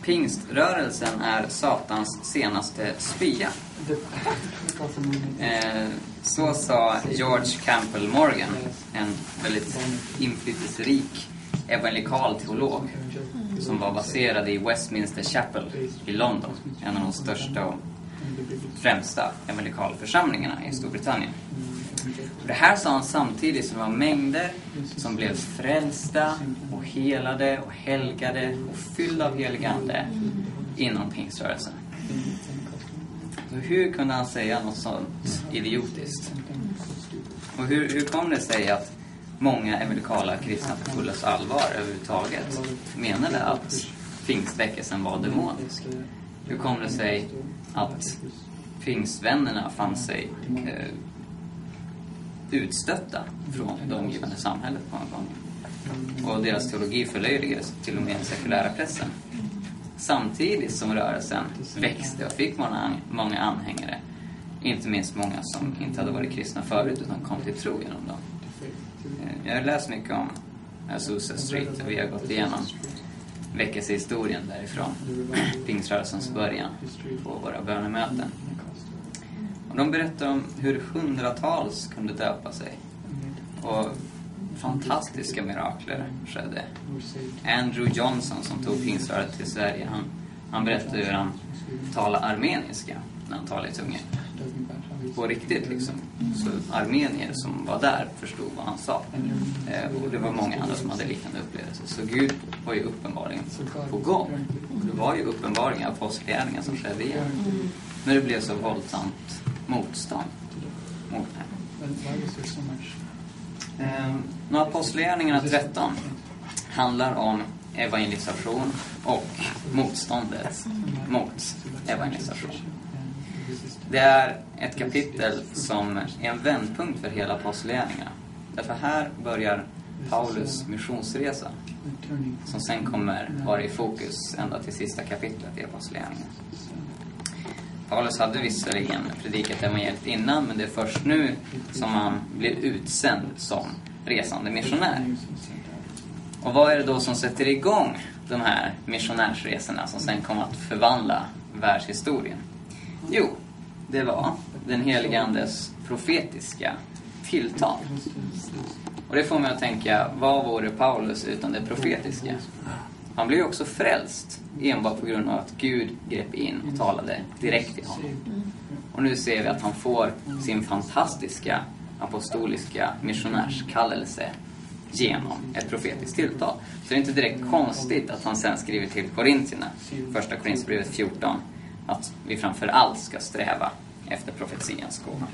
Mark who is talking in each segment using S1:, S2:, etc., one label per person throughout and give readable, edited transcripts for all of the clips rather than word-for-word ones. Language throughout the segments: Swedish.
S1: Pingströrelsen är Satans senaste spya. Så sa George Campbell Morgan, en väldigt inflytelserik evangelikal teolog som var baserad i Westminster Chapel i London, en av de största och främsta evangelikalförsamlingarna i Storbritannien. Och det här sa han samtidigt som det var mängder som blev frälsta och helade och helgade och fyllda av heligande inom pingströrelsen. Så hur kunde han säga något sånt idiotiskt? Och hur kom det sig att många evangelikala kristna på fullast allvar överhuvudtaget menade att pingstväckelsen var demonisk? Hur kom det sig att pingstvännerna fann sig utstötta från det omgivande samhället på en gång? Och deras teologi förlöjligades till och med den sekulära pressen. Samtidigt som rörelsen växte och fick många anhängare. Inte minst många som inte hade varit kristna förut utan kom till tro genom dem. Jag har läst mycket om Azusa Street och vi har gått igenom väckelsehistorien därifrån. Pingströrelsens början på våra bönemöten. Och de berättar om hur hundratals kunde döpa sig. Och fantastiska mirakler skedde. Andrew Johnson som tog pingströrelsen till Sverige, han berättade hur han talade armeniska när han talade i tungan. På riktigt liksom. Så armenier som var där förstod vad han sa. Och det var många andra som hade liknande upplevelser. Så Gud var ju uppenbarligen på gång. Och det var ju uppenbarligen apostlagärningar som skedde igen. Men det blev så våldsamt motstånd mot det. Apostlagärningarna 13 handlar om evangelisation och motståndet mot evangelisation. Det är ett kapitel som är en vändpunkt för hela apostlagärningarna. Därför här börjar Paulus missionsresa som sen kommer vara i fokus ända till sista kapitlet i apostlagärningarna. Paulus hade visserligen predikat evangeliet innan, men det är först nu som han blir utsänd som resande missionär. Och vad är det då som sätter igång de här missionärsresorna som sen kommer att förvandla världshistorien? Jo, det var den helige Andes profetiska tilltal. Och det får mig att tänka, vad vore Paulus utan det profetiska? Han blev ju också frälst enbart på grund av att Gud grep in och talade direkt till honom. Och nu ser vi att han får sin fantastiska apostoliska missionärskallelse genom ett profetiskt tilltal. Så det är inte direkt konstigt att han sen skriver till Korintierna, första Korinthierbrevet 14, att vi framför allt ska sträva efter profetians gåva.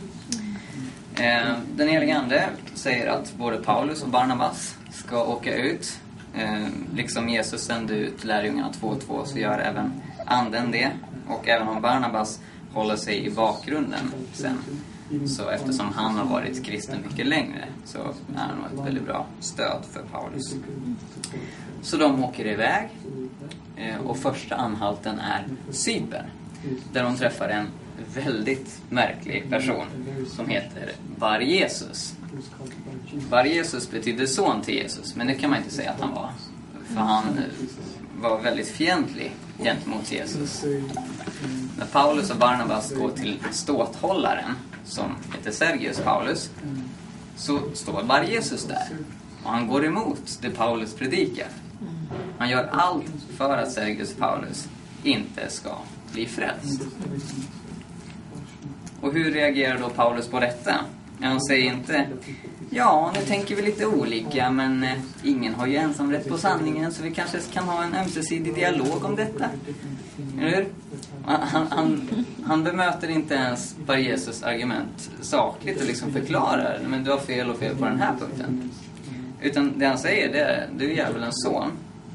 S1: Den helige Ande säger att både Paulus och Barnabas ska åka ut. Liksom Jesus sände ut lärjungarna 2 och 2 så gör även anden det. Och även om Barnabas håller sig i bakgrunden sen, så eftersom han har varit kristen mycket längre, så är han ett väldigt bra stöd för Paulus. Så de åker iväg. Och första anhalten är Cypern, där de träffar en väldigt märklig person som heter Bar Jesus. Bar Jesus betyder son till Jesus, men det kan man inte säga att han var. För han var väldigt fientlig gentemot Jesus. När Paulus och Barnabas går till ståthållaren, som heter Sergius Paulus, så står Bar Jesus där. Och han går emot det Paulus predikar. Han gör allt för att Sergius Paulus inte ska bli frälst. Och hur reagerar då Paulus på detta? Han säger inte, ja, nu tänker vi lite olika, men ingen har ju ensam rätt på sanningen, så vi kanske kan ha en ömsesidig dialog om detta. Eller? Han bemöter inte ens Bar Jesus argument sakligt och liksom förklarar, men du har fel och fel på den här punkten. Utan det han säger, det är, du är djävulens son.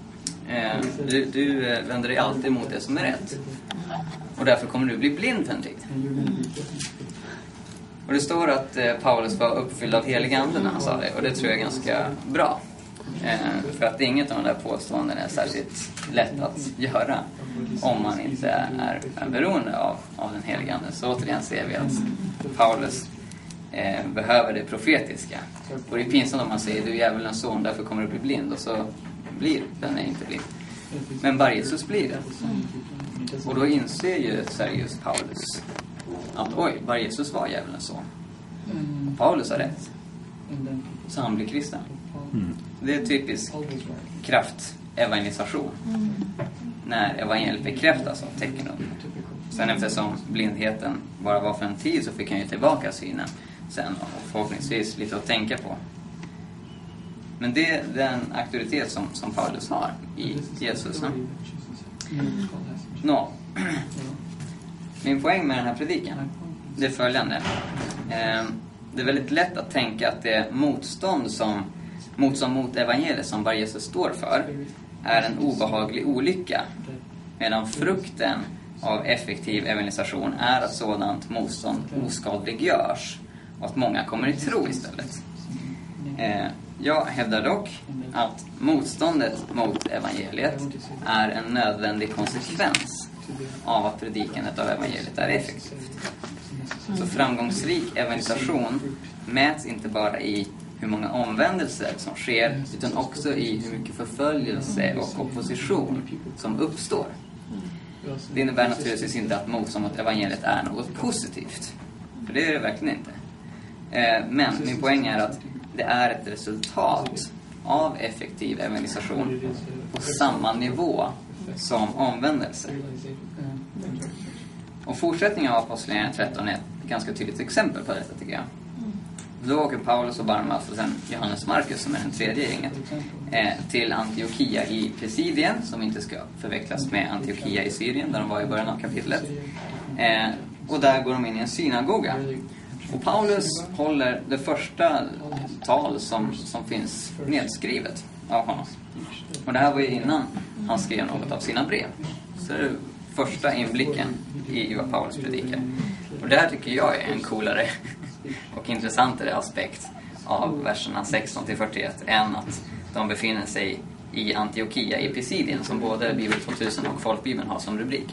S1: Du vänder dig alltid emot det som är rätt. Och därför kommer du bli blind för en tid. Och det står att Paulus var uppfylld av helig ande när han sa det. Och det tror jag är ganska bra. För att inget av de där påståenden är särskilt lätt att göra om man inte är beroende av den heliga ande. Så återigen ser vi att Paulus behöver det profetiska. Och det är pinsamt om man säger, du är djävulens son, därför kommer du bli blind. Och så blir den inte blind. Men bara Jesus blir det. Och då inser ju Sergius Paulus att bara Jesus var djävulens son. Och Paulus har rätt. Så han blir kristen. Det är typisk kraftevangelisation. När evangeliet bekräftas av tecken upp. Sen eftersom blindheten bara var för en tid så fick han ju tillbaka synen sen och förhoppningsvis lite att tänka på. Men det är den auktoritet som Paulus har i Jesus. Min poäng med den här predikan, det är följande. Det är väldigt lätt att tänka att det motstånd mot evangeliet som bara Jesus står för är en obehaglig olycka. Medan frukten av effektiv evangelisation är att sådant motstånd oskadliggörs och att många kommer i tro istället. Jag hävdar dock att motståndet mot evangeliet är en nödvändig konsekvens av att predikandet av evangeliet är effektivt. Så framgångsrik evangelisation mäts inte bara i hur många omvändelser som sker utan också i hur mycket förföljelse och opposition som uppstår. Det innebär naturligtvis inte att motstånd mot evangeliet är något positivt. För det är det verkligen inte. Men min poäng är att det är ett resultat av effektiv evangelisation på samma nivå som omvändelse. Och fortsättningen av Apostlagärningarna 13 är ett ganska tydligt exempel på detta, tycker jag. Då åker Paulus och Barnabas och sen Johannes Markus, som är den tredje gänget, till Antiochia i Pisidien, som inte ska förväxlas med Antiochia i Syrien, där de var i början av kapitlet. Och där går de in i en synagoga. Och Paulus håller det första tal som finns nedskrivet av honom. Och det här var ju innan han skrev något av sina brev. Så det är första inblicken i vad Paulus predikar. Och det här tycker jag är en coolare och intressantare aspekt av verserna 16-41 än att de befinner sig i Antiochia i Pisidien, som både Bibel 2000 och Folkbibeln har som rubrik.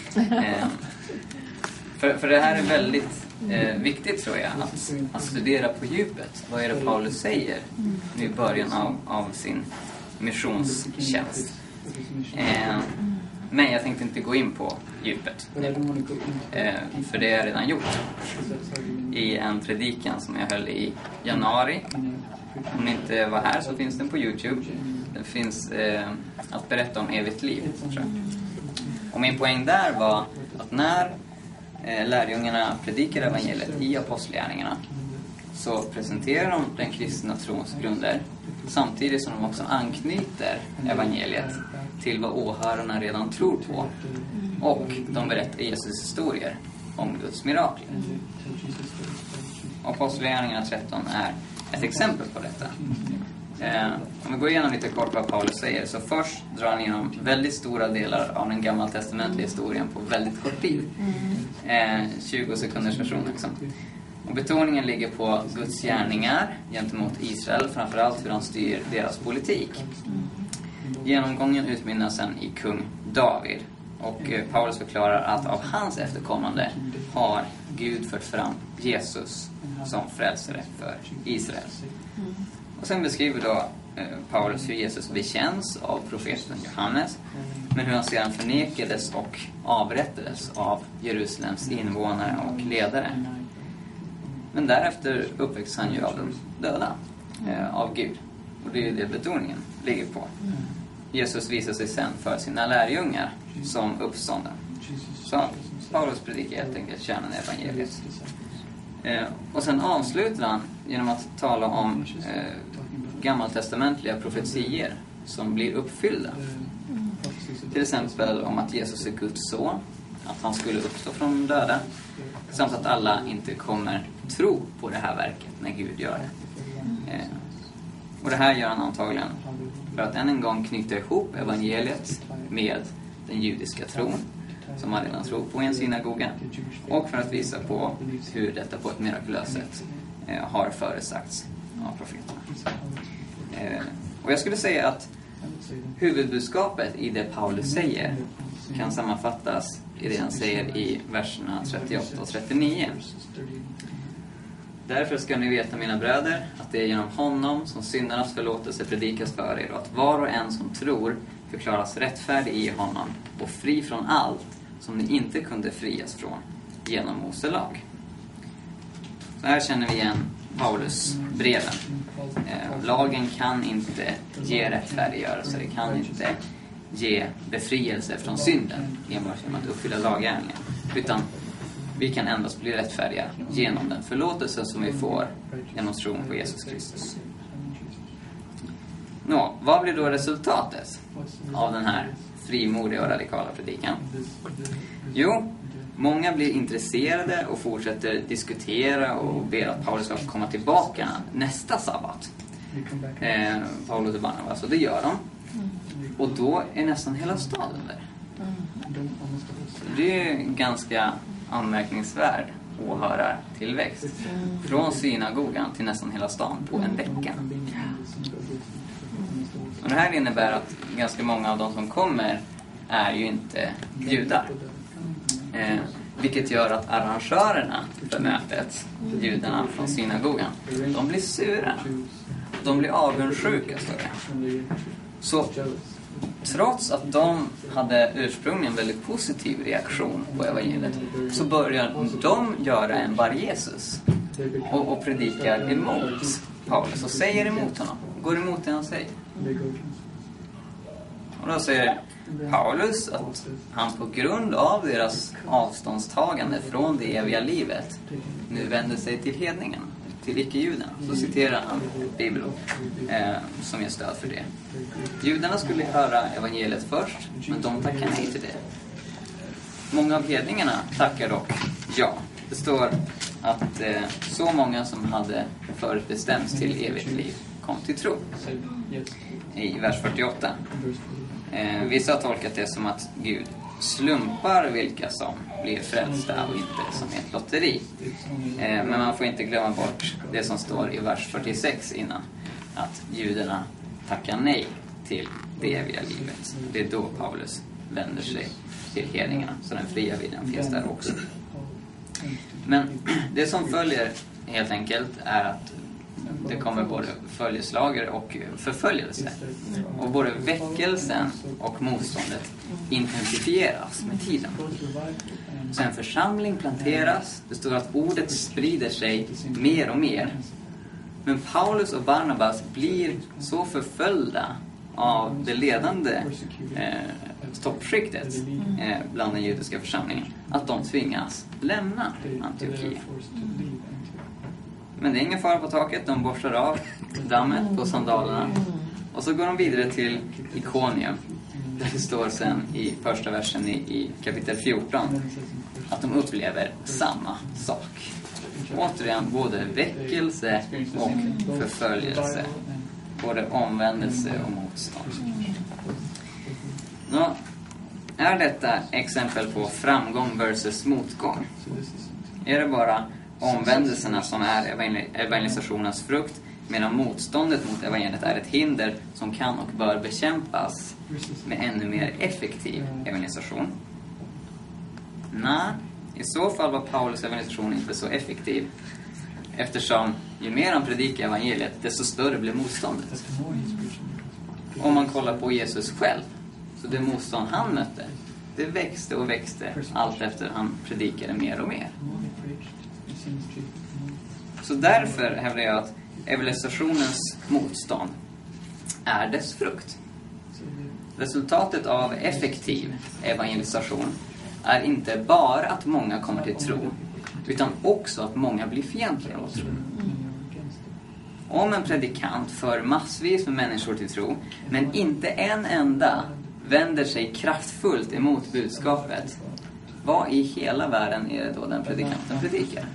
S1: För det här är väldigt viktigt, tror jag, att studera på djupet. Vad är det Paulus säger i början av sin missionstjänst? Men jag tänkte inte gå in på djupet. För det har jag redan gjort. I en predikan som jag höll i januari. Om ni inte var här så finns den på YouTube. Det finns att berätta om evigt liv, tror jag. Och min poäng där var att när lärjungarna predikar evangeliet i apostlagärningarna så presenterar de den kristna trons grunder samtidigt som de också anknyter evangeliet till vad åhörarna redan tror på, och de berättar Jesus historier om Guds mirakler. Apostlagärningarna 13 är ett exempel på detta. Om vi går igenom lite kort vad Paulus säger, så först drar han igenom väldigt stora delar av den gammaltestamentliga historien på väldigt kort tid. 20 sekunders version liksom. Och betoningen ligger på Guds gärningar gentemot Israel, framförallt hur han styr deras politik. Genomgången utmynnar sen i kung David, och Paulus förklarar att av hans efterkommande har Gud fört fram Jesus som frälsare för Israel. Och sen beskriver då Paulus hur Jesus bekänns av profeten Johannes, men hur han sedan förnekades och avrättades av Jerusalems invånare och ledare. Men därefter uppväcks han ju av de döda, av Gud. Och det är ju det betoningen ligger på. Jesus visar sig sen för sina lärjungar som uppstånden. Så Paulus predikar helt enkelt kärnan i evangeliet. Och sen avslutar han genom att tala om gammaltestamentliga profetier som blir uppfyllda. Till exempel om att Jesus är Guds son, att han skulle uppstå från de döda, samt att alla inte kommer tro på det här verket när Gud gör det. Och det här gör han antagligen för att än en gång knyta ihop evangeliet med den judiska tron som man redan tror på i en synagoga, och för att visa på hur detta på ett mirakulöst sätt har föresagts av profeterna. Och jag skulle säga att huvudbudskapet i det Paulus säger kan sammanfattas i det han säger i verserna 38 och 39. Därför ska ni veta, mina bröder, att det är genom honom som syndarnas förlåtelse predikas för er, och att var och en som tror förklaras rättfärdig i honom och fri från allt som ni inte kunde frias från genom Mose lag. Så här känner vi igen Paulus breven. Lagen kan inte ge rättfärdiggörelse, det kan inte ge befrielse från synden enbart genom att uppfylla laggärningen, utan vi kan endast bli rättfärdiga genom den förlåtelse som vi får genom tron på Jesus Kristus. Vad blir då resultatet av den här frimodiga och radikala predikan? Jo, många blir intresserade och fortsätter diskutera och ber att Paulus ska komma tillbaka nästa sabbat. Paulus och Barnabas, och det gör de. Och då är nästan hela staden där. Det är ganska anmärkningsvärd åhörartillväxt. Från synagogan till nästan hela stan på en vecka. Och det här innebär att ganska många av de som kommer är ju inte judar. Vilket gör att arrangörerna för mötet, judarna från synagogan, de blir sura. De blir avundsjuka, står det. Så trots att de hade ursprungligen en väldigt positiv reaktion på evangeliet, så börjar de göra en bar Jesus och predikar emot Paulus och säger emot honom, går emot det han säger. Och då säger Paulus att han på grund av deras avståndstagande från det eviga livet nu vänder sig till hedningen, till icke-judarna. Så citerar han Bibeln som ger stöd för det. Judarna skulle höra evangeliet först, men de tackar nej till det. Många av hedningarna tackar dock ja. Det står att så många som hade förutbestämts till evigt liv kom till tro. I vers 48. Vissa har tolkat det som att Gud slumpar vilka som blir frälsta och inte som ett lotteri. Men man får inte glömma bort det som står i vers 46 innan. Att judarna tackar nej till det eviga livet. Det är då Paulus vänder sig till hedningarna. Så den fria viljan finns där också. Men det som följer helt enkelt är att det kommer både följeslager och förföljelse. Och både väckelsen och motståndet intensifieras med tiden. Så en församling planteras. Det står att ordet sprider sig mer och mer. Men Paulus och Barnabas blir så förföljda av det ledande toppskiktet bland den judiska församlingen att de tvingas lämna Antiochia. Men det är ingen fara på taket. De borstar av dammet på sandalerna. Och så går de vidare till Ikonium. Där det står sen i första versen i kapitel 14 att de upplever samma sak. Återigen både väckelse och förföljelse. Både omvändelse och motstånd. Är detta exempel på framgång versus motgång? Är det bara omvändelserna som är evangelisationens frukt, medan motståndet mot evangeliet är ett hinder som kan och bör bekämpas med ännu mer effektiv evangelisation? Nej, i så fall var Paulus evangelisation inte så effektiv, eftersom ju mer han predikar evangeliet, desto större blir motståndet. Om man kollar på Jesus själv, så det motstånd han mötte, det växte och växte allt efter han predikade mer och mer. Så därför hävdar jag att evangelisationens motstånd är dess frukt. Resultatet av effektiv evangelisation är inte bara att många kommer till tro, utan också att många blir fientliga mot tro. Om en predikant för massvis med människor till tro, men inte en enda vänder sig kraftfullt emot budskapet, vad i hela världen är det då den predikanten predikar?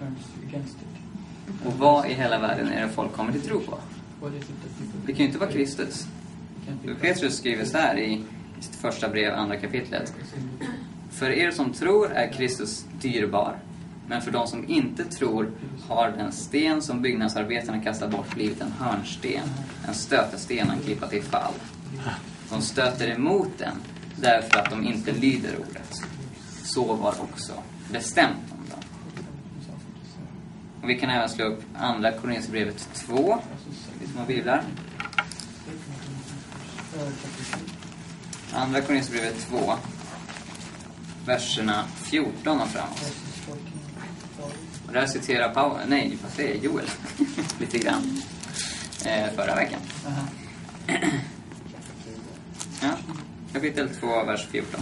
S1: Och vad i hela världen är det folk kommer till tro på? Det kan ju inte vara Kristus. Petrus skriver så här i sitt första brev, andra kapitlet. För er som tror är Kristus dyrbar. Men för de som inte tror har den sten som byggnadsarbetarna kastar bort blivit en hörnsten. En stötesten, en klippa till fall. De stöter emot den därför att de inte lyder ordet. Så var också bestämt om dem. Och vi kan även slå upp andra Korinthierbrevet 2. Vi som har biblar. Andra Korinthierbrevet 2, verserna 14 och framåt. Och där citerar Joel lite grann förra veckan. Ja, kapitel 2, vers 14.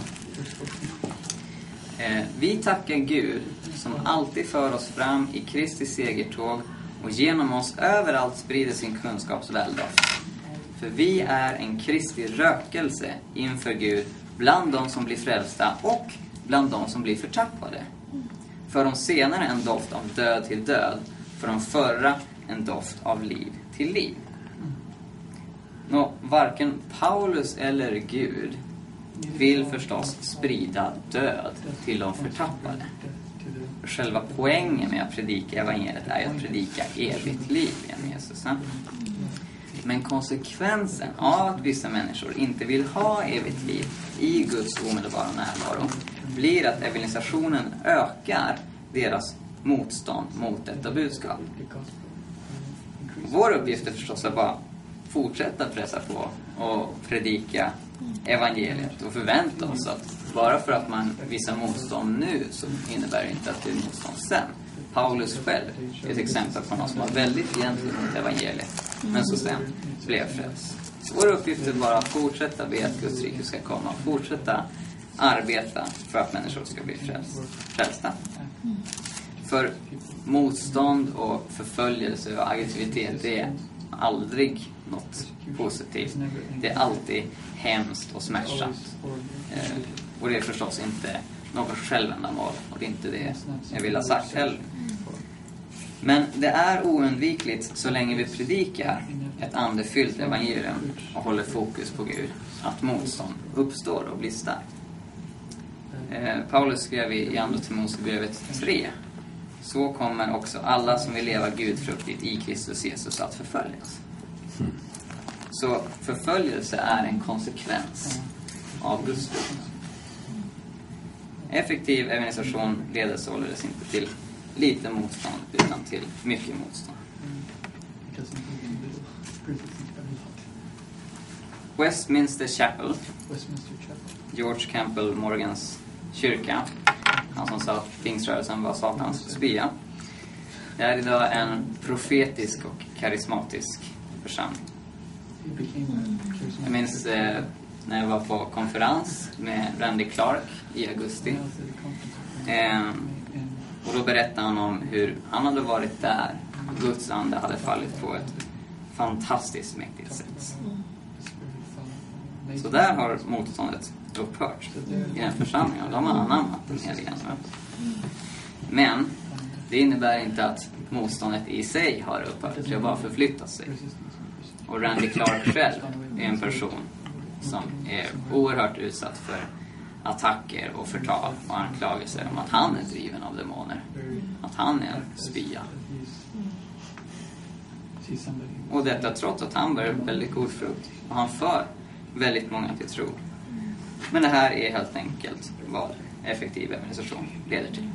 S1: Vi tackar Gud som alltid för oss fram i Kristi segertåg och genom oss överallt sprider sin kunskapsväldoft. För vi är en Kristi rökelse inför Gud bland de som blir frälsta och bland de som blir förtappade. För de senare en doft av död till död, för de förra en doft av liv till liv. Nå, varken Paulus eller Gud vill förstås sprida död till de förtappade. Själva poängen med att predika evangeliet är att predika evigt liv genom Jesus. Men konsekvensen av att vissa människor inte vill ha evigt liv i Guds omedelbara närvaro blir att evangelisationen ökar deras motstånd mot detta budskap. Vår uppgift är förstås att bara fortsätta pressa på och predika evangeliet och förvänta oss att bara för att man visar motstånd nu så innebär det inte att det är motstånd sen. Paulus själv är ett exempel på någon som var väldigt fientlig mot evangeliet men så sen blev frälst. Så vår uppgift är bara att fortsätta be att Guds rike ska komma och fortsätta arbeta för att människor ska bli frälsta. För motstånd och förföljelse och aggressivitet, det är aldrig något positivt. Det är alltid hemskt och smärtsamt. Och det är förstås inte något självändamål. Och det är inte det jag vill ha sagt heller. Men det är oundvikligt så länge vi predikar ett andefyllt evangelium och håller fokus på Gud, att motstånd uppstår och blir starkt. Paulus skrev i Andra Timoteusbrevet 3: så kommer också alla som vill leva gudfruktigt i Kristus Jesus att förföljas. Så förföljelse är en konsekvens av Guds frukt. Effektiv evangelisation leder således inte till lite motstånd utan till mycket motstånd. Westminster Chapel, George Campbell Morgans kyrka, han som sa att pingströrelsen var satans spya, det är idag en profetisk och karismatisk församling. Jag minns när jag var på konferens med Randy Clark i augusti. Och då berättade han om hur han hade varit där. Guds ande hade fallit på ett fantastiskt mäktigt sätt. Så där har motståndet upphört i den församlingen. De har anammat den heliga ande. Men det innebär inte att motståndet i sig har upphört. Det har bara förflyttat sig. Och Randy Clark själv är en person som är oerhört utsatt för attacker och förtal och anklagelser om att han är driven av demoner. Att han är en spya. Och detta trots att han bär väldigt god frukt. Och han för väldigt många till tro. Men det här är helt enkelt vad effektiv evangelisation leder till.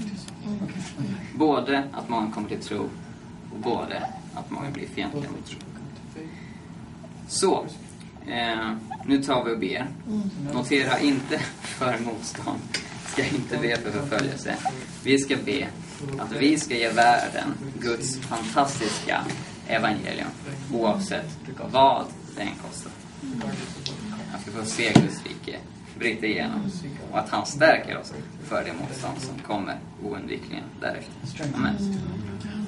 S1: Både att många kommer till tro och både att många blir fientliga mot tro. Så, nu tar vi och ber. Notera inte för motstånd. Ska inte be för förföljelse. Vi ska be att vi ska ge världen Guds fantastiska evangelium. Oavsett vad det än kostar. Att vi får se Guds rike bryta igenom. Och att han stärker oss för det motstånd som kommer oundvikligen därefter. Amen.